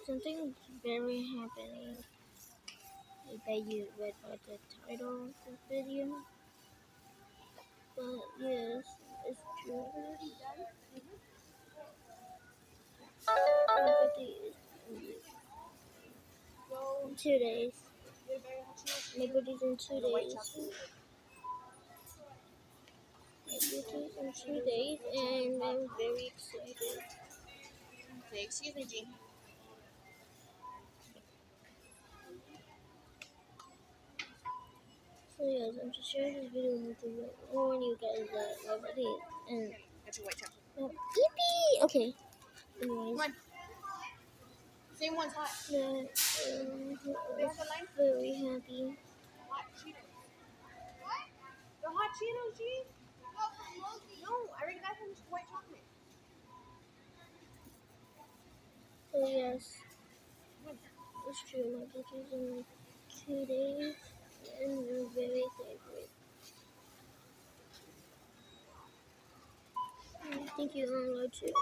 Something very happening. I bet you read by the title of the video. But yes, it's true. My birthday is in 2 days. My birthday's in 2 days. My birthday's in 2 days, and I'm very excited. Okay, excuse me, Jean. So yes, I'm just sharing this video with you. I warn you guys that my birthday and That's your white chocolate. yippee! Okay. Anyways. Come on. Same one's hot. Yeah, There's a line. very happy. Hot Cheetos. What? The hot Cheetos, Jean? No, I already got him white chocolate. So yes, it's true. My birthday's in like 2 days, and I'm very excited. Thank you, Arlo, too.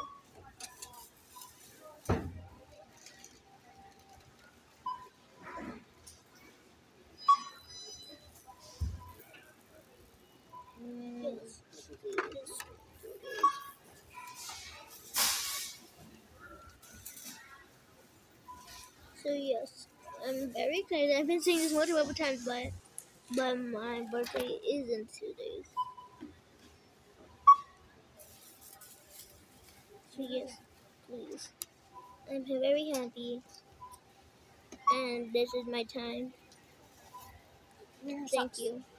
Yes. So yes, I'm very excited. I've been saying this multiple times, but my birthday is in 2 days. So yes, please. I'm very happy, and this is my time. Thank you.